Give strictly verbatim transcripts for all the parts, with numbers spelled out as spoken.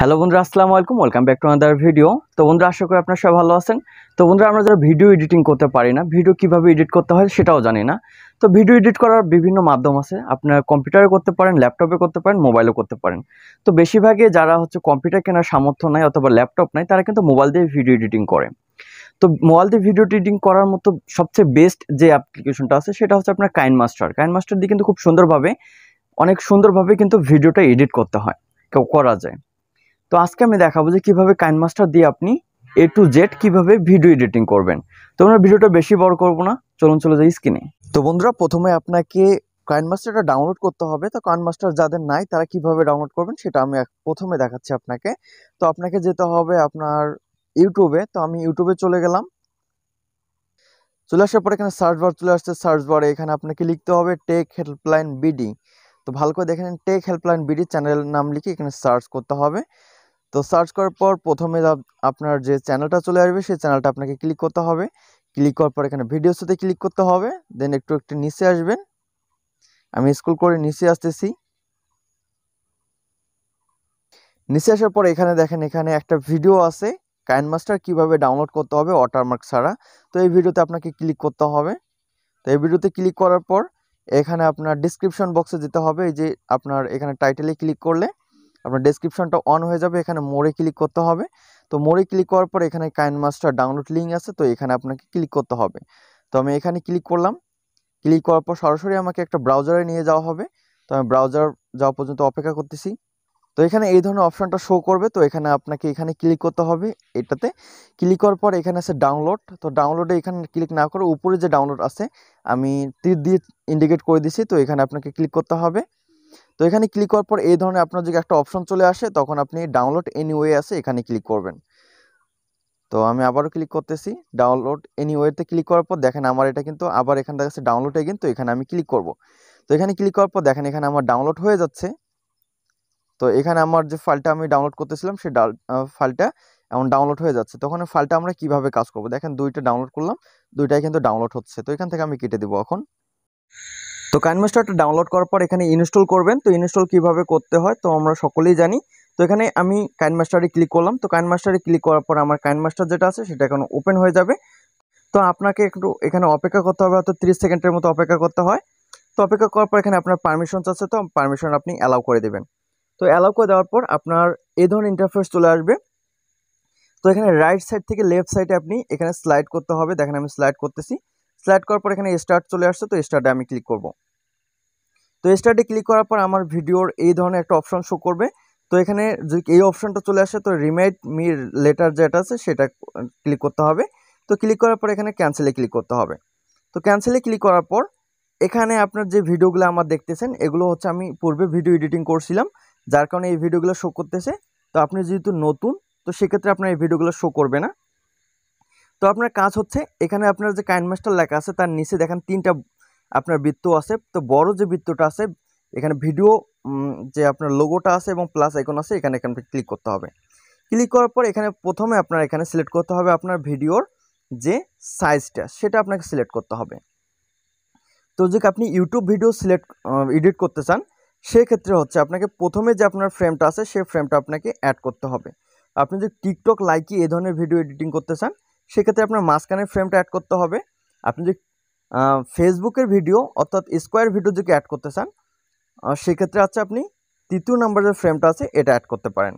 Hello বন্ধুরা, আসসালামু আলাইকুম। Welcome back to another video. তো বন্ধুরা, আশা করি আপনারা সবাই ভালো আছেন। তো বন্ধুরা, আমরা যারা ভিডিও এডিটিং করতে পারি না, ভিডিও কিভাবে এডিট করতে হয় সেটাও জানি না। তো ভিডিও এডিট করার বিভিন্ন মাধ্যম আছে। আপনারা কম্পিউটারে করতে পারেন, ল্যাপটপে করতে পারেন, মোবাইলেও করতে পারেন। তো বেশিরভাগই যারা হচ্ছে কম্পিউটার কেনার সামর্থ্য নাই অথবা ল্যাপটপ নাই, তারা কিন্তু মোবাইল দিয়ে ভিডিও এডিটিং করে। তো মোবাইল দিয়ে ভিডিও এডিটিং করার মতো সবচেয়ে বেস্ট যে অ্যাপ্লিকেশনটা আছে সেটা হচ্ছে আপনার কাইনমাস্টার। কাইনমাস্টার দিয়ে কিন্তু খুব সুন্দরভাবে, অনেক সুন্দরভাবে কিন্তু ভিডিওটা এডিট করতে হয়, কেউ করা যায়। তো আজকে আমি দেখাবো যে কিভাবে কাইনমাস্টার দিয়ে আপনি এ টু জেড কিভাবে ভিডিও এডিটিং করবেন। তো আমরা ভিডিওটা বেশি বড় করব না, চলুন চলে যাই স্ক্রিনে। তো বন্ধুরা, প্রথমে আপনাকে কাইনমাস্টারটা ডাউনলোড করতে হবে। তো কাইনমাস্টার যাদের নাই তারা কিভাবে ডাউনলোড করবেন সেটা আমি প্রথমে দেখাচ্ছি আপনাকে। তো আপনাকে যেতে হবে আপনার ইউটিউবে। তো আমি ইউটিউবে চলে গেলাম। চলে আসার পর এখানে সার্চ বার চলে আসছে। সার্চ বারে এখানে আপনাকে লিখতে হবে টেক হেল্পলাইন বিডি। তো ভালো করে দেখেন, টেক হেল্পলাইন বিডি চ্যানেলের নাম লিখে এখানে সার্চ করতে হবে। তো সার্চ করার পর প্রথমে আপনার যে চ্যানেলটা চলে আসবে সেই চ্যানেলটা আপনাকে ক্লিক করতে হবে। ক্লিক করার পর এখানে ভিডিওসতে ক্লিক করতে হবে। দেন একটু একটু নিচে আসবেন। আমি স্ক্রল করে নিচে আসতেছি। নিচে আসার পর এখানে দেখেন, এখানে একটা ভিডিও আছে কাইনমাস্টার কিভাবে ডাউনলোড করতে হবে ওয়াটারমার্ক ছাড়া। তো এই ভিডিওতে আপনাকে ক্লিক করতে হবে। তো এই ভিডিওতে ক্লিক করার পর এখানে আপনার ডিসক্রিপশন বক্সে যেতে হবে। এই যে আপনার এখানে টাইটেলে ক্লিক করলে আপনার ডেসক্রিপশনটা অন হয়ে যাবে। এখানে মোড়ে ক্লিক করতে হবে। তো মোড়ে ক্লিক করার পর এখানে কাইনমাস্টার ডাউনলোড লিঙ্ক আছে, তো এখানে আপনাকে ক্লিক করতে হবে। তো আমি এখানে ক্লিক করলাম। ক্লিক করার পর সরাসরি আমাকে একটা ব্রাউজারে নিয়ে যাওয়া হবে। তো আমি ব্রাউজার যাওয়া পর্যন্ত অপেক্ষা করতেছি। তো এখানে এই ধরনের অপশনটা শো করবে। তো এখানে আপনাকে এখানে ক্লিক করতে হবে। এটাতে ক্লিক করার পর এখানে আছে ডাউনলোড। তো ডাউনলোডে এখানে ক্লিক না করে উপরে যে ডাউনলোড আছে আমি তীর দিয়ে ইন্ডিকেট করে দিছি, তো এখানে আপনাকে ক্লিক করতে হবে। তো এখানে ক্লিক করার পর এই ধরনের আপনার যদি একটা অপশন চলে আসে তখন আপনি ডাউনলোড এনিওয়ে আছে এখানে ক্লিক করবেন। তো আমি আবারও ক্লিক করতেছি। ডাউনলোড এনিওয়েতে ক্লিক করার পর দেখেন আমার এটা কিন্তু আবার এখানে দেখাচ্ছে ডাউনলোড এগেইন। তো এখানে আমি ক্লিক করব। তো এখানে ক্লিক করার পর দেখেন এখানে আমার ডাউনলোড হয়ে যাচ্ছে। তো এখানে আমার যে ফাইলটা আমি ডাউনলোড করতেছিলাম সেই ফাইলটা এমন ডাউনলোড হয়ে যাচ্ছে। তখন ফাইলটা আমরা কিভাবে কাজ করব, দেখেন দুইটা ডাউনলোড করলাম, দুইটাই কিন্তু ডাউনলোড হচ্ছে। তো এখান থেকে আমি কেটে দেবো এখন। তো কাইনমাস্টারটা ডাউনলোড করার পর এখানে ইনস্টল করবেন। তো ইনস্টল কিভাবে করতে হয় তো আমরা সকলেই জানি। তো এখানে আমি কাইনমাস্টারে ক্লিক করলাম। তো কাইনমাস্টারে ক্লিক করার পর আমার কাইনমাস্টার যেটা আছে সেটা এখন ওপেন হয়ে যাবে। তো আপনাকে একটু এখানে অপেক্ষা করতে হবে, হয়তো ত্রিশ সেকেন্ডের মতো অপেক্ষা করতে হয়। তো অপেক্ষা করার পর এখানে আপনার পারমিশন আছে, তো পারমিশন আপনি অ্যালাউ করে দেবেন। তো অ্যালাউ করে দেওয়ার পর আপনার এই ধরনের ইন্টারফেস চলে আসবে। তো এখানে রাইট সাইড থেকে লেফট সাইডে আপনি এখানে স্লাইড করতে হবে। দেখেন আমি স্লাইড করতেছি। স্লাইড করার পর এখানে স্টার্ট চলে আসছে। তো স্টার্টে আমি ক্লিক করব। তো স্টার্টে ক্লিক করার পর আমার ভিডিওর এই ধরনের একটা অপশন শো করবে। তো এখানে যদি এই অপশনটা চলে আসে তো রিমাইন্ড মি লেটার যেটা আছে সেটা ক্লিক করতে হবে। তো ক্লিক করার পর এখানে ক্যান্সেলে ক্লিক করতে হবে। তো ক্যান্সেলে ক্লিক করার পর এখানে আপনার যে ভিডিওগুলো আমার দেখতেছেন এগুলো হচ্ছে আমি পূর্বে ভিডিও এডিটিং করছিলাম, যার কারণে এই ভিডিওগুলো শো করতেছে। তো আপনি যেহেতু নতুন তো সেক্ষেত্রে আপনার এই ভিডিওগুলো শো করবে না। তো আপনার কাজ হচ্ছে এখানে আপনার যে কাইনমাস্টার লেখা আছে তার নিচে দেখেন তিনটা আপনার বৃত্ত আছে। তো বড় যে বৃত্তটা আছে এখানে ভিডিও যে আপনার লোগোটা আছে এবং প্লাস আইকন আছে এখানে এখানে ক্লিক করতে হবে। ক্লিক করার পর এখানে প্রথমে আপনার এখানে সিলেক্ট করতে হবে আপনার ভিডিওর যে সাইজটা সেটা আপনাকে সিলেক্ট করতে হবে। তো যদি আপনি ইউটিউব ভিডিও সিলেক্ট এডিট করতে চান সেক্ষেত্রে হচ্ছে আপনাকে প্রথমে যে আপনার ফ্রেমটা আছে সেই ফ্রেমটা আপনাকে অ্যাড করতে হবে। আপনি যদি টিকটক লাইকি এই ধরনের ভিডিও এডিটিং করতে চান সেক্ষেত্রে আপনার মাঝখানের ফ্রেমটা অ্যাড করতে হবে। আপনি যদি ফেসবুকের ভিডিও অর্থাৎ স্কোয়ার ভিডিও যদি অ্যাড করতে চান সেক্ষেত্রে হচ্ছে আপনি তৃতীয় নাম্বার যে ফ্রেমটা আছে এটা অ্যাড করতে পারেন।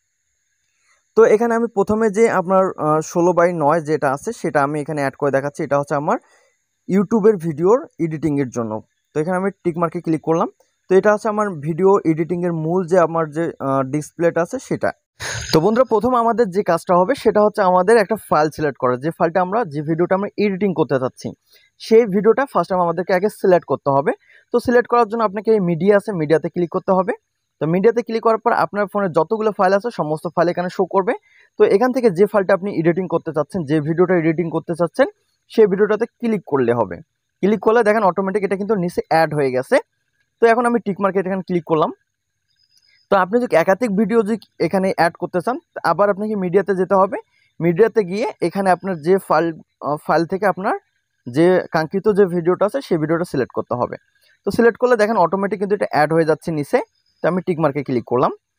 তো এখানে আমি প্রথমে যে আপনার ষোলো বাই নয় যেটা আছে সেটা আমি এখানে অ্যাড করে দেখাচ্ছি। এটা হচ্ছে আমার ইউটিউবের ভিডিওর এডিটিংয়ের জন্য। তো এখানে আমি টিক মার্কে ক্লিক করলাম। তো এটা হচ্ছে আমার ভিডিও এডিটিংয়ের মূল যে আমার যে ডিসপ্লেটা আছে সেটা। তো বন্ধুরা, প্রথম আমাদের যে কাজটা হবে সেটা হচ্ছে আমাদের একটা ফাইল সিলেক্ট করা, যে ফাইলটা আমরা যে ভিডিওটা আমরা এডিটিং করতে চাচ্ছি সেই ভিডিওটা ফার্স্ট টাইম আমাদেরকে আগে সিলেক্ট করতে হবে। তো সিলেক্ট করার জন্য আপনাকে এই মিডিয়া আছে মিডিয়াতে ক্লিক করতে হবে। তো মিডিয়াতে ক্লিক করার পর আপনার ফোনে যতগুলো ফাইল আছে সমস্ত ফাইল এখানে শো করবে। তো এখান থেকে যে ফাইলটা আপনি এডিটিং করতে চাচ্ছেন, যে ভিডিওটা এডিটিং করতে চাচ্ছেন সেই ভিডিওটাতে ক্লিক করলে হবে। ক্লিক করলে দেখেন অটোমেটিক এটা কিন্তু নিচে অ্যাড হয়ে গেছে। তো এখন আমি টিক মার্কে এখানে ক্লিক করলাম। তো আপনি যদি একাধিক ভিডিও যদি এখানে অ্যাড করতে চান আবার আপনাকে মিডিয়াতে যেতে হবে। মিডিয়াতে গিয়ে এখানে আপনার যে ফাইল ফাইল থেকে আপনার যে কাঙ্ক্ষিত যে ভিডিওটা আছে সেই ভিডিওটা সিলেক্ট করতে হবে। তো সিলেক্ট করলে দেখেন অটোমেটিক কিন্তু এটা অ্যাড হয়ে যাচ্ছে নিচে। তো আমি টিক মার্কে ক্লিক করলাম।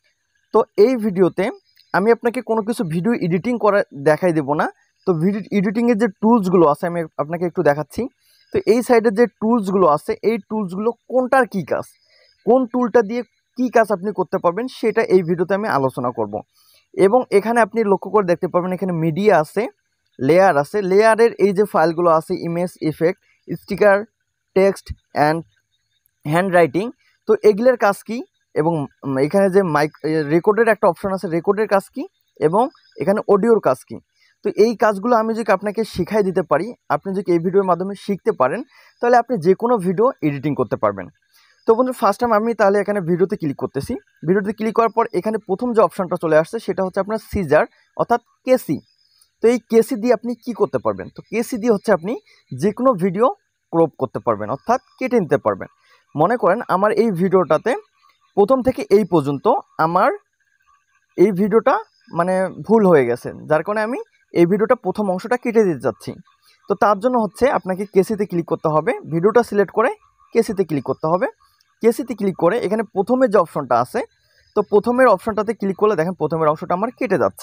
তো এই ভিডিওতে আমি আপনাকে কোনো কিছু ভিডিও এডিটিং করা দেখাই দেব না। তো ভিডিও এডিটিংয়ের যে টুলসগুলো আছে আমি আপনাকে একটু দেখাচ্ছি। তো এই সাইডের যে টুলসগুলো আছে এই টুলসগুলো কোনটার কী কাজ, কোন টুলটা দিয়ে কী কাজ আপনি করতে পারবেন সেটা এই ভিডিওতে আমি আলোচনা করব। এবং এখানে আপনি লক্ষ্য করে দেখতে পাবেন এখানে মিডিয়া আছে, লেয়ার আছে। লেয়ারের এই যে ফাইলগুলো আছে image, effect, sticker, text and hand writing, তো এগুলোর কাজ কী, এবং এখানে যে মাইক রেকর্ডের একটা অপশন আছে, রেকর্ডের কাজ কী, এবং এখানে অডিওর কাজ কী। তো এই কাজগুলো আমি যদি আপনাকে শিখাই দিতে পারি, আপনি যদি এই ভিডিওর মাধ্যমে শিখতে পারেন, তাহলে আপনি যে কোনো ভিডিও এডিটিং করতে পারবেন। তো বন্ধু ফার্স্ট টাইম আমি তাহলে এখানে ভিডিওতে ক্লিক করতেছি। ভিডিওতে ক্লিক করার পর এখানে প্রথম যে অপশনটা চলে আসছে সেটা হচ্ছে আপনার সিজার অর্থাৎ কেসি। তো এই কেসি দিয়ে আপনি কি করতে পারবেন, তো কেসি দিয়ে হচ্ছে আপনি যে কোনো ভিডিও ক্রপ করতে পারবেন অর্থাৎ কেটে নিতে পারবেন। মনে করেন আমার এই ভিডিওটাতে প্রথম থেকে এই পর্যন্ত আমার এই ভিডিওটা মানে ভুল হয়ে গেছে, যার কারণে আমি এই ভিডিওটা প্রথম অংশটা কেটে দিতে চাচ্ছি। তো তার জন্য হচ্ছে আপনাকে কেসিতে ক্লিক করতে হবে, ভিডিওটা সিলেক্ট করে কেসিতে ক্লিক করতে হবে। কেসিতে ক্লিক করে এখানে প্রথমে যে অপশনটা আছে, তো প্রথমের অপশনটাতে ক্লিক করলে দেখেন প্রথমের অংশটা আমার কেটে যাচ্ছে।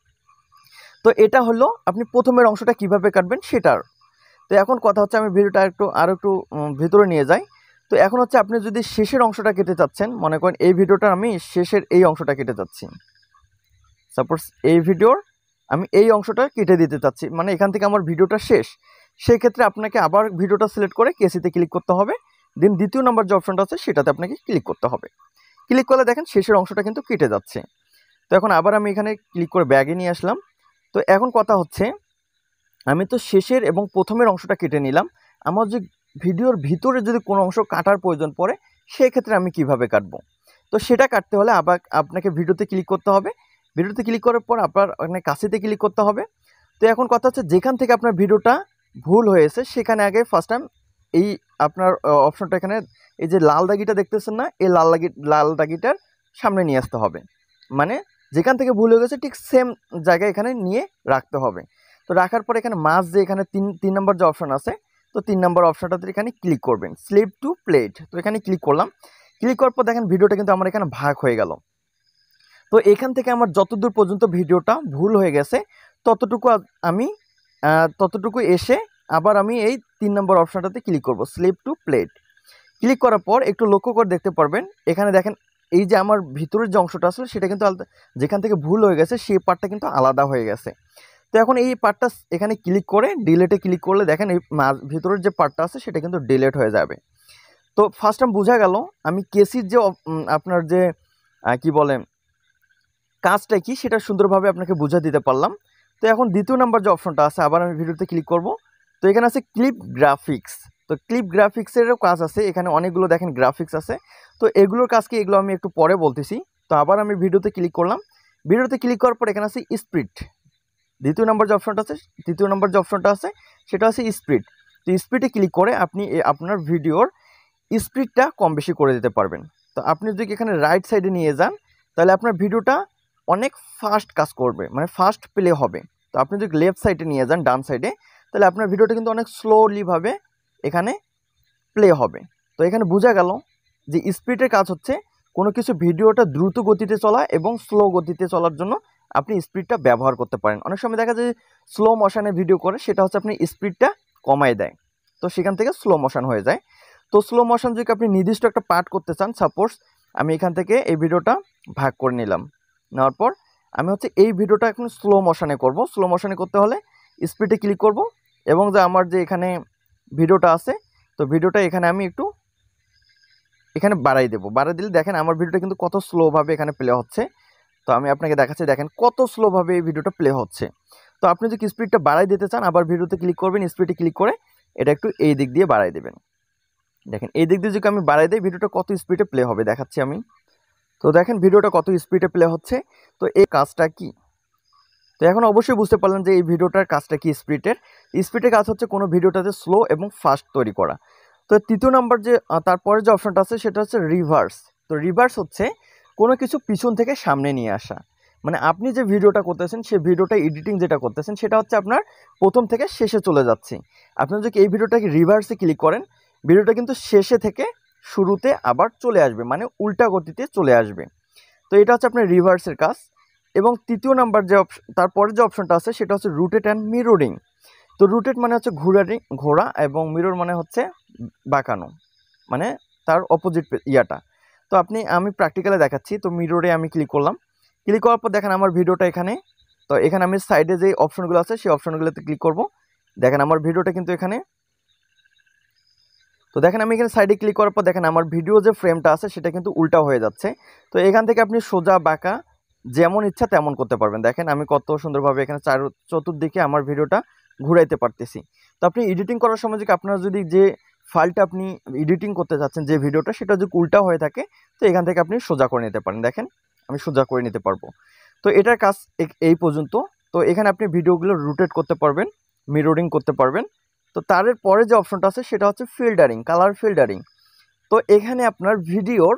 তো এটা হলো আপনি প্রথমের অংশটা কিভাবে কাটবেন সেটার। তো এখন কথা হচ্ছে আমি ভিডিওটা একটু আরও একটু ভিতরে নিয়ে যাই। তো এখন হচ্ছে আপনি যদি শেষের অংশটা কেটে চাচ্ছেন, মনে করেন এই ভিডিওটার আমি শেষের এই অংশটা কেটে যাচ্ছি, সাপোজ এই ভিডিওর আমি এই অংশটা কেটে দিতে চাচ্ছি, মানে এখান থেকে আমার ভিডিওটা শেষ, সেই ক্ষেত্রে আপনাকে আবার ভিডিওটা সিলেক্ট করে কেসিতে ক্লিক করতে হবে। দেন দ্বিতীয় নম্বর যে অপশনটা আছে সেটাতে আপনাকে ক্লিক করতে হবে। ক্লিক করলে দেখেন শেষের অংশটা কিন্তু কেটে যাচ্ছে। তো এখন আবার আমি এখানে ক্লিক করে ব্যাগে নিয়ে আসলাম। তো এখন কথা হচ্ছে আমি তো শেষের এবং প্রথমের অংশটা কেটে নিলাম, আমার যে ভিডিওর ভিতরে যদি কোনো অংশ কাটার প্রয়োজন পড়ে সেক্ষেত্রে আমি কিভাবে কাটবো, তো সেটা কাটতে হলে আবার আপনাকে ভিডিওতে ক্লিক করতে হবে। ভিডিওতে ক্লিক করার পর আপনার এখানে কাছেতে ক্লিক করতে হবে। তো এখন কথা হচ্ছে যেখান থেকে আপনার ভিডিওটা ভুল হয়েছে সেখানে আগে ফার্স্ট টাইম এই আপনার অপশনটা এখানে এই যে লাল দাগিটা দেখতেছেন না, এই লাল দাগি লাল দাগিটার সামনে নিয়ে আসতে হবে, মানে যেখান থেকে ভুল হয়ে গেছে ঠিক সেম জায়গায় এখানে নিয়ে রাখতে হবে। তো রাখার পর এখানে মাছ যে এখানে তিন তিন নম্বর যে অপশন আছে, তো তিন নম্বর অপশনটাতে এখানে ক্লিক করবেন, স্লিপ টু প্লেট। তো এখানে ক্লিক করলাম। ক্লিক করার পর দেখেন ভিডিওটা কিন্তু আমার এখানে ভাগ হয়ে গেল। তো এখান থেকে আমার যতদূর পর্যন্ত ভিডিওটা ভুল হয়ে গেছে ততটুকু আমি ততটুকু এসে আবার আমি এই তিন নম্বর অপশনটাতে ক্লিক করব, স্লিপ টু প্লেট। ক্লিক করার পর একটু লক্ষ্য করে দেখতে পারবেন এখানে দেখেন এই যে আমার ভিতরের যে অংশটা আসলে সেটা কিন্তু যেখান থেকে ভুল হয়ে গেছে সেই পার্টটা কিন্তু আলাদা হয়ে গেছে। তো এখন এই পার্টটা এখানে ক্লিক করে ডিলেটে ক্লিক করলে দেখেন এই ভিতরের যে পার্টটা আছে সেটা কিন্তু ডিলেট হয়ে যাবে। তো ফার্স্ট টাইম বোঝা গেল আমি কেসির যে আপনার যে কি বলে কাজটা কি সেটা সুন্দরভাবে আপনাকে বুঝা দিতে পারলাম। তো এখন দ্বিতীয় নাম্বার যে অপশনটা আছে আবার আমি ভিডিওতে ক্লিক করব। তো এখানে আছে ক্লিপ গ্রাফিক্স। তো ক্লিপ গ্রাফিক্সেরও কাজ আছে, এখানে অনেকগুলো দেখেন গ্রাফিক্স আছে। তো এগুলোর কাজ কি এগুলো আমি একটু পরে বলতেছি। তো আবার আমি ভিডিওতে ক্লিক করলাম। ভিডিওতে ক্লিক করার পর এখানে আছে স্পিড। দ্বিতীয় নম্বর যে অপশনটা আছে তৃতীয় নম্বর যে অপশনটা আছে সেটা আছে স্পিড। তো স্পিডে ক্লিক করে আপনি আপনার ভিডিওর স্পিডটা কম বেশি করে দিতে পারবেন। তো আপনি যদি এখানে রাইট সাইডে নিয়ে যান তাহলে আপনার ভিডিওটা অনেক ফাস্ট কাজ করবে, মানে ফাস্ট প্লে হবে। তো আপনি যদি লেফট সাইডে নিয়ে যান ডান সাইডে তাহলে আপনার ভিডিওটা কিন্তু অনেক স্লোলিভাবে এখানে প্লে হবে। তো এখানে বোঝা গেল যে স্পিডের কাজ হচ্ছে কোনো কিছু ভিডিওটা দ্রুত গতিতে চলা এবং স্লো গতিতে চলার জন্য আপনি স্পিডটা ব্যবহার করতে পারেন। অনেক সময় দেখা যায় স্লো মোশনে ভিডিও করে সেটা হচ্ছে আপনি স্পিডটা কমায় দেয়, তো সেখান থেকে স্লো মোশন হয়ে যায়। তো স্লো মোশন যদি আপনি নির্দিষ্ট একটা পার্ট করতে চান, সাপোজ আমি এখান থেকে এই ভিডিওটা ভাগ করে নিলাম, নেওয়ার পর আমি হচ্ছে এই ভিডিওটা এখন স্লো মোশনে করব। স্লো মোশনে করতে হলে স্পিডে ক্লিক করব এবং যে আমার যে এখানে ভিডিওটা আছে তো ভিডিওটা এখানে আমি একটু এখানে বাড়াই দেবো। বাড়াই দিলে দেখেন আমার ভিডিওটা কিন্তু কত স্লোভাবে এখানে প্লে হচ্ছে। তো আমি আপনাকে দেখাচ্ছি, দেখেন কত স্লোভাবে এই ভিডিওটা প্লে হচ্ছে। তো আপনি যদি স্পিডটা বাড়াই দিতে চান আবার ভিডিওতে ক্লিক করবেন, স্পিডে ক্লিক করে এটা একটু এই দিক দিয়ে বাড়াই দেবেন। দেখেন এই দিক দিয়ে যদি আমি বাড়াই দিই ভিডিওটা কত স্পিডে প্লে হবে দেখাচ্ছি আমি। তো দেখেন ভিডিওটা কত স্পিডে প্লে হচ্ছে। তো এই কাজটা কি, তো এখন অবশ্যই বুঝতে পারলেন যে এই ভিডিওটার কাজটা কি। স্পিডের স্পিডের কাজ হচ্ছে কোনো ভিডিওটাতে স্লো এবং ফাস্ট তৈরি করা। তো তৃতীয় নাম্বার যে তারপরে যে অপশনটা আছে সেটা হচ্ছে রিভার্স। তো রিভার্স হচ্ছে কোনো কিছু পিছন থেকে সামনে নিয়ে আসা, মানে আপনি যে ভিডিওটা করতেছেন সেই ভিডিওটা এডিটিং যেটা করতেছেন সেটা হচ্ছে আপনার প্রথম থেকে শেষে চলে যাচ্ছে। আপনি যদি এই ভিডিওটাকে রিভার্সে ক্লিক করেন ভিডিওটা কিন্তু শেষে থেকে শুরুতে আবার চলে আসবে, মানে উল্টা গতিতে চলে আসবে। তো এটা হচ্ছে আপনার রিভার্সের কাজ। এবং তৃতীয় নাম্বার যে অপশন, তারপরে যে অপশনটা আছে সেটা হচ্ছে রুটেট অ্যান্ড মিররিং। তো রুটেট মানে হচ্ছে ঘোরারি ঘোরা, এবং মিরর মানে হচ্ছে বাঁকানো, মানে তার অপোজিট ইয়াটা। তো আপনি আমি প্র্যাকটিক্যালে দেখাচ্ছি। তো মিররে আমি ক্লিক করলাম, ক্লিক করার পর দেখেন আমার ভিডিওটা এখানে। তো এখানে আমি সাইডে যে অপশনগুলো আছে সেই অপশনগুলোতে ক্লিক করব। দেখেন আমার ভিডিওটা কিন্তু এখানে, তো দেখেন আমি এখানে সাইডে ক্লিক করার পর দেখেন আমার ভিডিও যে ফ্রেমটা আছে সেটা কিন্তু উল্টা হয়ে যাচ্ছে। তো এখান থেকে আপনি সোজা বাঁকা যেমন ইচ্ছা তেমন করতে পারবেন। দেখেন আমি কত সুন্দরভাবে এখানে চার চতুর্দিকে আমার ভিডিওটা ঘুরাইতে পারতেছি। তো আপনি এডিটিং করার সময় যদি আপনার যদি যে ফাইলটা আপনি এডিটিং করতে চাচ্ছেন যে ভিডিওটা, সেটা যদি উল্টা হয়ে থাকে তো এখান থেকে আপনি সোজা করে নিতে পারেন। দেখেন আমি সোজা করে নিতে পারবো। তো এটার কাজ এই পর্যন্ত। তো এখানে আপনি ভিডিওগুলো রোটেট করতে পারবেন, মিররিং করতে পারবেন। তো তার পরে যে অপশনটা আছে সেটা হচ্ছে ফিল্টারিং, কালার ফিল্টারিং। তো এখানে আপনার ভিডিওর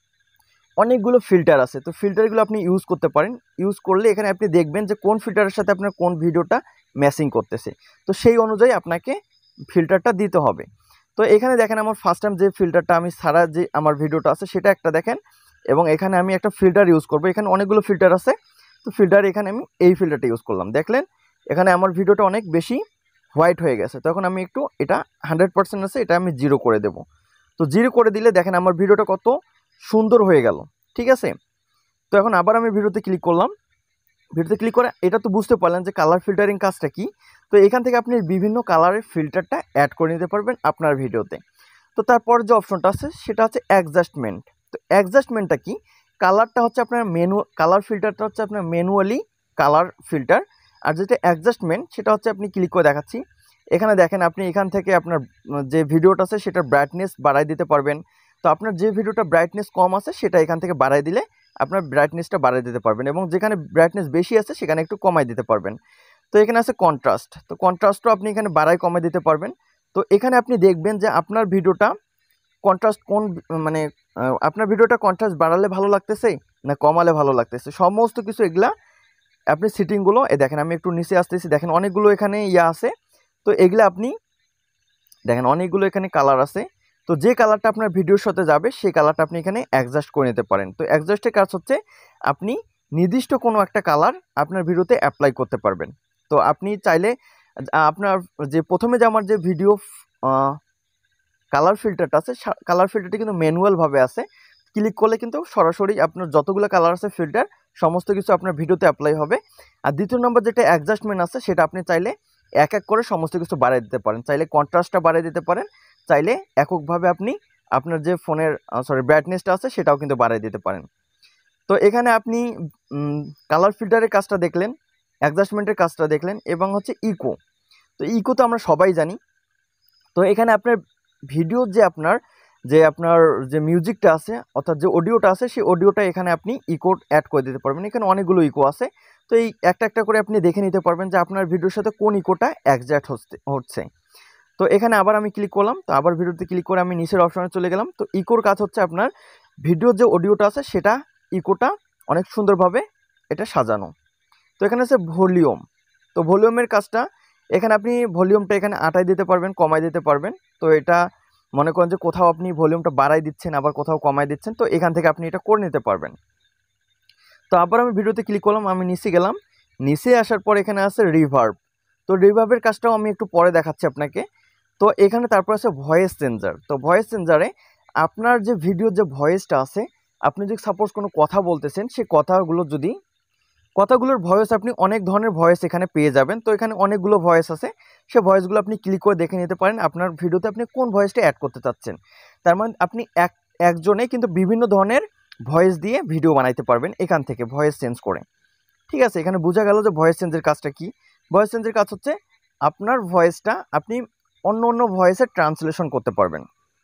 অনেকগুলো ফিল্টার আছে। তো ফিল্টারগুলো আপনি ইউজ করতে পারেন। ইউজ করলে এখানে আপনি দেখবেন যে কোন ফিল্টারের সাথে আপনার কোন ভিডিওটা ম্যাচিং করতেছে। তো সেই অনুযায়ী আপনাকে ফিল্টারটা দিতে হবে। তো এখানে দেখেন আমার ফার্স্ট টাইম যে ফিল্টারটা আমি সারা যে আমার ভিডিওটা আছে সেটা একটা দেখেন, এবং এখানে আমি একটা ফিল্টার ইউজ করব। এখানে অনেকগুলো ফিল্টার আছে। তো ফিল্টার এখানে আমি এই ফিল্টারটা ইউজ করলাম। দেখলেন এখানে আমার ভিডিওটা অনেক বেশি হোয়াইট হয়ে গেছে। তখন আমি একটু এটা হান্ড্রেড পার্সেন্ট আছে, এটা আমি জিরো করে দেব। তো জিরো করে দিলে দেখেন আমার ভিডিওটা কত সুন্দর হয়ে গেল। ঠিক আছে। তো এখন আবার আমি ভিডিওতে ক্লিক করলাম। ভিডিওতে ক্লিক করে এটা তো বুঝতে পারলেন যে কালার ফিল্টারিং কাজটা কি। তো এখান থেকে আপনি বিভিন্ন কালারের ফিল্টারটা অ্যাড করে নিতে পারবেন আপনার ভিডিওতে। তো তারপর যে অপশনটা আছে সেটা হচ্ছে অ্যাডজাস্টমেন্ট। তো অ্যাডজাস্টমেন্টটা কি? কালারটা হচ্ছে আপনার মেনু, কালার ফিল্টারটা হচ্ছে আপনার ম্যানুয়ালি কালার ফিল্টার। আর যেটা অ্যাডজাস্টমেন্ট সেটা হচ্ছে আপনি ক্লিক করে দেখাচ্ছি। এখানে দেখেন আপনি এখান থেকে আপনার যে ভিডিওটা আছে সেটার ব্রাইটনেস বাড়াই দিতে পারবেন। তো আপনার যে ভিডিওটা ব্রাইটনেস কম আছে সেটা এখান থেকে বাড়াই দিলে আপনার ব্রাইটনেসটা বাড়াই দিতে পারবেন, এবং যেখানে ব্রাইটনেস বেশি আছে সেখানে একটু কমাই দিতে পারবেন। তো এখানে আছে কন্ট্রাস্ট। তো কন্ট্রাস্টও আপনি এখানে বাড়াই কমাই দিতে পারবেন। তো এখানে আপনি দেখবেন যে আপনার ভিডিওটা কন্ট্রাস্ট কোন, মানে আপনার ভিডিওটা কন্ট্রাস্ট বাড়ালে ভালো লাগতেছে না কমালে ভালো লাগতেছে, সমস্ত কিছু এগুলা আপনি সেটিংগুলো এ দেখেন আমি একটু নিচে আসতেছি। দেখেন অনেকগুলো এখানে ইয়া আছে। তো এগুলো আপনি দেখেন অনেকগুলো এখানে কালার আছে। তো যে কালারটা আপনার ভিডিওর সাথে যাবে সেই কালারটা আপনি এখানে অ্যাডজাস্ট করে নিতে পারেন। তো অ্যাডজাস্টের কাজ হচ্ছে আপনি নির্দিষ্ট কোনো একটা কালার আপনার ভিডিওতে অ্যাপ্লাই করতে পারবেন। তো আপনি চাইলে আপনার যে প্রথমে যে আমার যে ভিডিও কালার ফিল্টারটা আছে, কালার ফিল্টারটি কিন্তু ম্যানুয়ালভাবে আছে। ক্লিক করলে কিন্তু সরাসরি আপনার যতগুলো কালার আছে ফিল্টার সমস্ত কিছু আপনার ভিডিওতে অ্যাপ্লাই হবে। আর দ্বিতীয় নম্বর যেটা অ্যাডজাস্টমেন্ট আছে সেটা আপনি চাইলে এক এক করে সমস্ত কিছু বাড়িয়ে দিতে পারেন। চাইলে কন্ট্রাস্টটা বাড়িয়ে দিতে পারেন, চাইলে এককভাবে আপনি আপনার যে ফোনের সরি ব্রাইটনেসটা আছে সেটাও কিন্তু বাড়িয়ে দিতে পারেন। তো এখানে আপনি কালার ফিল্টারের কাজটা দেখলেন, অ্যাডজাস্টমেন্টের কাজটা দেখলেন, এবং হচ্ছে ইকো। তো ইকো তো আমরা সবাই জানি। তো এখানে আপনার ভিডিওর যে আপনার যে আপনার যে মিউজিকটা আছে অর্থাৎ যে অডিওটা আছে সেই অডিওটা এখানে আপনি ইকো অ্যাড করে দিতে পারবেন। এখানে অনেকগুলো ইকো আছে। তো এই একটা একটা করে আপনি দেখে নিতে পারবেন যে আপনার ভিডিওর সাথে কোন ইকোটা অ্যাডজাস্ট হচ্ছে হচ্ছে তো এখানে আবার আমি ক্লিক করলাম। তো আবার ভিডিওতে ক্লিক করে আমি নিচের অপশনে চলে গেলাম। তো ইকোর কাজ হচ্ছে আপনার ভিডিওর যে অডিওটা আছে সেটা ইকোটা অনেক সুন্দরভাবে এটা সাজানো। তো এখানে আছে ভলিউম। তো ভলিউমের কাজটা এখানে আপনি ভলিউমটা এখানে আটাই দিতে পারবেন, কমাই দিতে পারবেন। তো এটা মনে করেন যে কোথাও আপনি ভলিউমটা বাড়াই দিচ্ছেন আবার কোথাও কমাই দিচ্ছেন, তো এখান থেকে আপনি এটা করে নিতে পারবেন। তো আবার আমি ভিডিওতে ক্লিক করলাম, আমি নিচে গেলাম। নিচে আসার পর এখানে আছে রিভার্ব। তো রিভার্বের কাজটাও আমি একটু পরে দেখাচ্ছি আপনাকে। তো এখানে তারপর আছে ভয়েস চেঞ্জার। তো ভয়েস চেঞ্জারে আপনার যে ভিডিওর যে ভয়েসটা আছে, আপনি যদি সাপোজ কোনো কথা বলতেছেন সেই কথাগুলো যদি কথাগুলোর ভয়েস আপনি অনেক ধরনের ভয়েস এখানে পেয়ে যাবেন। তো এখানে অনেকগুলো ভয়েস আছে, সে ভয়েসগুলো আপনি ক্লিক করে দেখে নিতে পারেন আপনার ভিডিওতে আপনি কোন ভয়েসটা অ্যাড করতে চাচ্ছেন। তার মানে আপনি এক একজনে কিন্তু বিভিন্ন ধরনের ভয়েস দিয়ে ভিডিও বানাইতে পারবেন এখান থেকে ভয়েস চেঞ্জ করে। ঠিক আছে, এখানে বোঝা গেল যে ভয়েস চেঞ্জের কাজটা কি। ভয়েস চেঞ্জের কাজ হচ্ছে আপনার ভয়েসটা আপনি অন্য অন্য ভয়েসে ট্রান্সলেশন করতে পারবেন।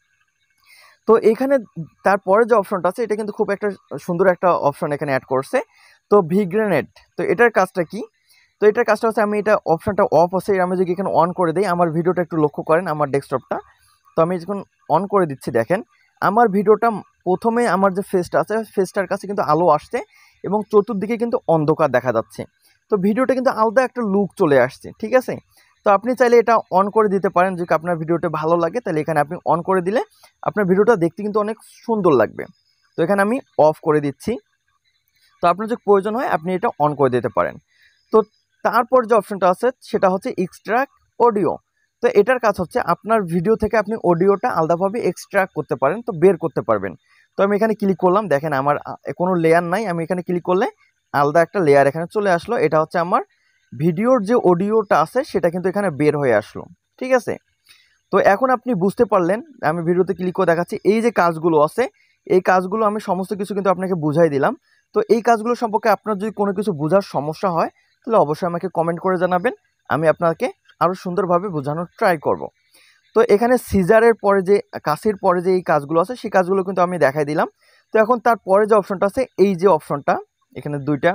তো এখানে তারপরে যে অপশনটা আছে এটা কিন্তু খুব একটা সুন্দর একটা অপশন এখানে অ্যাড করছে। তো ভিগ্রেনেট। তো এটার কাজটা কি? তো এটার কাজটা হচ্ছে আমি এটা অপশনটা অফ আছে, আমি যদি এখানে অন করে দিই, আমার ভিডিওটা একটু লক্ষ্য করেন আমার ডেস্কটপটা। তো আমি যখন অন করে দিচ্ছি দেখেন আমার ভিডিওটা প্রথমে আমার যে ফেসটা আছে ফেসটার কাছে কিন্তু আলো আসছে এবং চতুর্দিকে কিন্তু অন্ধকার দেখা যাচ্ছে। তো ভিডিওটা কিন্তু আলাদা একটা লুক চলে আসছে। ঠিক আছে, তো আপনি চাইলে এটা অন করে দিতে পারেন। যদি আপনার ভিডিওটা ভালো লাগে তাহলে এখানে আপনি অন করে দিলে আপনার ভিডিওটা দেখতে কিন্তু অনেক সুন্দর লাগবে। তো এখানে আমি অফ করে দিচ্ছি। তো আপনার যদি প্রয়োজন হয় আপনি এটা অন করে দিতে পারেন। তো তারপর যে অপশনটা আছে সেটা হচ্ছে এক্সট্রাক্ট অডিও। তো এটার কাজ হচ্ছে আপনার ভিডিও থেকে আপনি অডিওটা আলাদাভাবে এক্সট্রাক্ট করতে পারেন, তো বের করতে পারবেন। তো আমি এখানে ক্লিক করলাম, দেখেন আমার কোনো লেয়ার নাই, আমি এখানে ক্লিক করলে আলাদা একটা লেয়ার এখানে চলে আসলো। এটা হচ্ছে আমার ভিডিওর যে অডিওটা আছে সেটা কিন্তু এখানে বের হয়ে আসলো, ঠিক আছে। তো এখন আপনি বুঝতে পারলেন, আমি ভিডিওতে ক্লিক করে দেখাচ্ছি, এই যে কাজগুলো আছে এই কাজগুলো আমি সমস্ত কিছু কিন্তু আপনাকে বুঝাই দিলাম। তো এই কাজগুলো সম্পর্কে আপনার যদি কোনো কিছু বোঝার সমস্যা হয় তাহলে অবশ্যই আমাকে কমেন্ট করে জানাবেন, আমি আপনাকে আরও সুন্দরভাবে বোঝানোর ট্রাই করব। তো এখানে সিজারের পরে যে কাশির পরে যে এই কাজগুলো আছে সেই কাজগুলো কিন্তু আমি দেখাই দিলাম। তো এখন তারপরে যে অপশনটা আছে, এই যে অপশনটা এখানে দুইটা,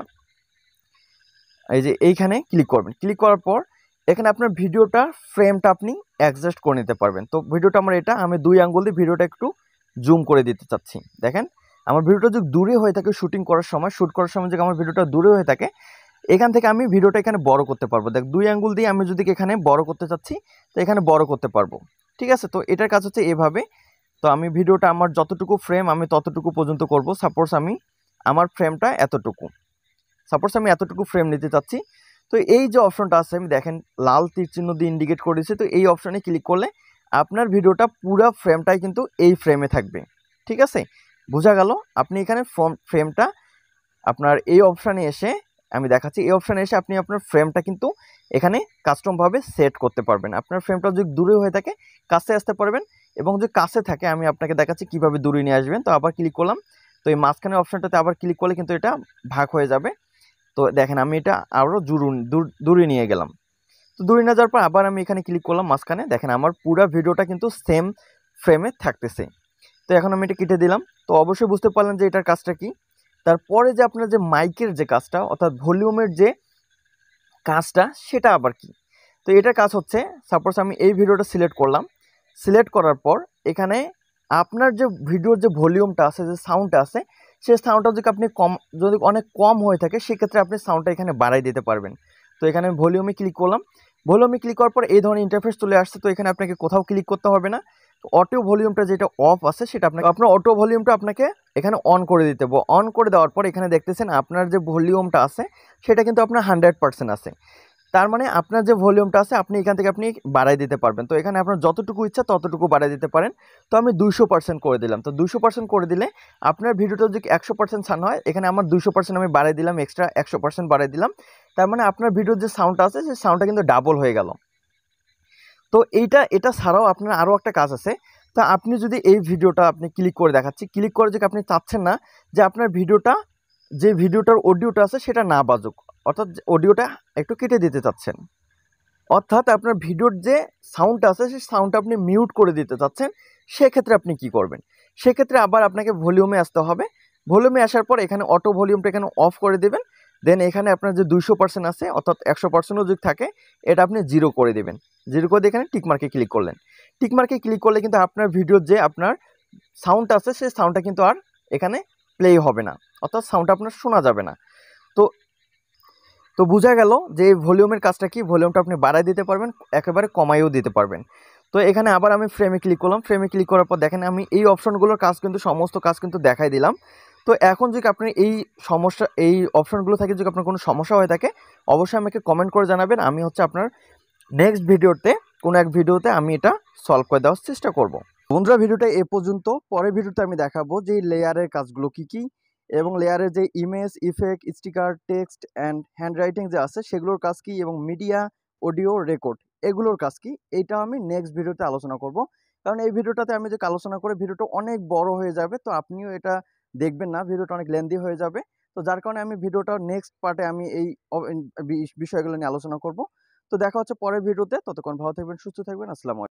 এই যে এইখানে ক্লিক করবেন। ক্লিক করার পর এখানে আপনার ভিডিওটা ফ্রেমটা আপনি অ্যাডজাস্ট করে নিতে পারবেন। তো ভিডিওটা আমার এটা, আমি দুই আঙ্গুল দিয়ে ভিডিওটা একটু জুম করে দিতে চাচ্ছি। দেখেন আমার ভিডিওটা যদি দূরে হয়ে থাকে, শুটিং করার সময় শ্যুট করার সময় যদি আমার ভিডিওটা দূরে হয়ে থাকে, এখান থেকে আমি ভিডিওটা এখানে বড় করতে পারবো। দেখ দুই আঙ্গুল দিয়ে আমি যদি এখানে বড় করতে চাচ্ছি তো এখানে বড় করতে পারবো, ঠিক আছে। তো এটার কাজ হচ্ছে এভাবে। তো আমি ভিডিওটা আমার যতটুকু ফ্রেম আমি ততটুকু পর্যন্ত করব। সাপোজ আমি আমার ফ্রেমটা এতটুকু, সাপোজ আমি এতটুকু ফ্রেম নিতে চাচ্ছি। তো এই যে অপশনটা আছে, আমি দেখেন লাল তীর চিহ্ন দিয়ে ইন্ডিকেট করে দিয়েছি। তো এই অপশনে ক্লিক করলে আপনার ভিডিওটা পুরো ফ্রেমটাই কিন্তু এই ফ্রেমে থাকবে, ঠিক আছে। বোঝা গেল? আপনি এখানে ফ্রেমটা আপনার এই অপশানে এসে, আমি দেখাচ্ছি, এই অপশানে এসে আপনি আপনার ফ্রেমটা কিন্তু এখানে কাস্টমভাবে সেট করতে পারবেন। আপনার ফ্রেমটা যদি দূরে হয়ে থাকে কাছে আসতে পারবেন, এবং যদি কাছে থাকে আমি আপনাকে দেখাচ্ছি কীভাবে দূরে নিয়ে আসবেন। তো আবার ক্লিক করলাম, তো এই মাঝখানে অপশানটাতে আবার ক্লিক করলে কিন্তু এটা ভাগ হয়ে যাবে। তো দেখেন আমি এটা আরও জুরুন দূরে নিয়ে গেলাম। তো দূরে নিয়ে যাওয়ার পর আবার আমি এখানে ক্লিক করলাম মাঝখানে, দেখেন আমার পুরো ভিডিওটা কিন্তু সেম ফ্রেমে থাকতেছে। তো এখন আমি এটা কেটে দিলাম। তো অবশ্যই বুঝতে পারলেন যে এটার কাজটা কি। তারপরে যে আপনার যে মাইকের যে কাজটা অর্থাৎ ভলিউমের যে কাজটা সেটা আবার কি। তো এটার কাজ হচ্ছে, সাপোজ আমি এই ভিডিওটা সিলেক্ট করলাম, সিলেক্ট করার পর এখানে আপনার যে ভিডিওর যে ভলিউমটা আছে, যে সাউন্ডটা আছে, সেই সাউন্ডটা যদি আপনি কম, যদি অনেক কম হয়ে থাকে সেক্ষেত্রে আপনি সাউন্ডটা এখানে বাড়াই দিতে পারবেন। তো এখানে ভলিউমে ক্লিক করলাম, ভলিউমে ক্লিক করার পর এই ধরনের ইন্টারফেস চলে আসছে। তো এখানে আপনাকে কোথাও ক্লিক করতে হবে না, অটো ভলিউমটা যেটা অফ আছে সেটা আপনাকে, আপনার অটো ভলিউমটা আপনাকে এখানে অন করে দিতে হবে। অন করে দেওয়ার পর এখানে দেখতেছেন আপনার যে ভলিউমটা আছে সেটা কিন্তু আপনার হান্ড্রেড পার্সেন্ট আছে। তার মানে আপনার যে ভলিউমটা আছে আপনি এখান থেকে আপনি বাড়াই দিতে পারবেন। তো এখানে আপনার যতটুকু ইচ্ছা ততটুকু বাড়াই দিতে পারেন। তো আমি দুইশো পার্সেন্ট করে দিলাম। তো দুইশো পার্সেন্ট করে দিলে আপনার ভিডিওটা যদি একশো পার্সেন্ট সান হয়, এখানে আমার দুইশো পার্সেন্ট আমি বাড়াই দিলাম, এক্সট্রা একশো পার্সেন্ট বাড়াই দিলাম। তার মানে আপনার ভিডিওর যে সাউন্ডটা আছে সেই সাউন্ডটা কিন্তু ডাবল হয়ে গেল। তো এইটা, এটা ছাড়াও আপনার আরও একটা কাজ আছে। তা আপনি যদি এই ভিডিওটা আপনি ক্লিক করে দেখাচ্ছি, ক্লিক করে যদি আপনি চাচ্ছেন না যে আপনার ভিডিওটা, যে ভিডিওটার অডিওটা আছে সেটা না বাজুক, অর্থাৎ অডিওটা একটু কেটে দিতে চাচ্ছেন, অর্থাৎ আপনার ভিডিওর যে সাউন্ডটা আছে সেই সাউন্ডটা আপনি মিউট করে দিতে চাচ্ছেন, সেক্ষেত্রে আপনি কি করবেন? সেক্ষেত্রে আবার আপনাকে ভলিউমে আসতে হবে। ভলিউমে আসার পর এখানে অটো ভলিউমটা এখানে অফ করে দেবেন। দেন এখানে আপনার যে দুইশো পার্সেন্ট আছে অর্থাৎ একশো পার্সেন্টও যদি থাকে এটা আপনি জিরো করে দেবেন। জিরো করে দিয়ে এখানে টিকমার্কে ক্লিক করলেন। টিকমার্কে ক্লিক করলে কিন্তু আপনার ভিডিওর যে আপনার সাউন্ডটা আছে সেই সাউন্ডটা কিন্তু আর এখানে প্লে হবে না, অর্থাৎ সাউন্ডটা আপনার শোনা যাবে না। তো তো বোঝা গেল যে এই ভলিউমের কাজটা কি, ভলিউমটা আপনি বাড়াই দিতে পারবেন, একেবারে কমাইও দিতে পারবেন। তো এখানে আবার আমি ফ্রেমে ক্লিক করলাম, ফ্রেমে ক্লিক করার পর দেখেন আমি এই অপশনগুলোর কাজ কিন্তু সমস্ত কাজ কিন্তু দেখাই দিলাম। তো এখন যদি আপনার এই সমস্যা, এই অপশনগুলো থেকে যদি আপনার কোনো সমস্যা হয়ে থাকে অবশ্যই আমাকে কমেন্ট করে জানাবেন। আমি হচ্ছে আপনার নেক্সট ভিডিওতে, কোনো এক ভিডিওতে আমি এটা সলভ করে দেওয়ার চেষ্টা করব। বন্ধুরা ভিডিওটা এ পর্যন্ত, পরের ভিডিওতে আমি দেখাবো যে লেয়ারের কাজগুলো কি কি, এবং লেয়ারের যে image, effect, sticker, text and handwriting যে আছে সেগুলোর কাজ কি, এবং মিডিয়া, অডিও রেকর্ড এগুলোর কাজ কি, এইটা আমি নেক্সট ভিডিওতে আলোচনা করব। কারণ এই ভিডিওটাতে আমি যদি আলোচনা করে ভিডিওটা অনেক বড় হয়ে যাবে, তো আপনিও এটা দেখবেন না, ভিডিওটা অনেক লেন্দি হয়ে যাবে। তো যার কারণে আমি ভিডিওটা নেক্সট পার্টে আমি এই বিষয়গুলো নিয়ে আলোচনা করব। তো দেখা হচ্ছে পরের ভিডিওতে, ততক্ষণ ভালো থাকবেন, সুস্থ থাকবেন, আসসালামু আলাইকুম।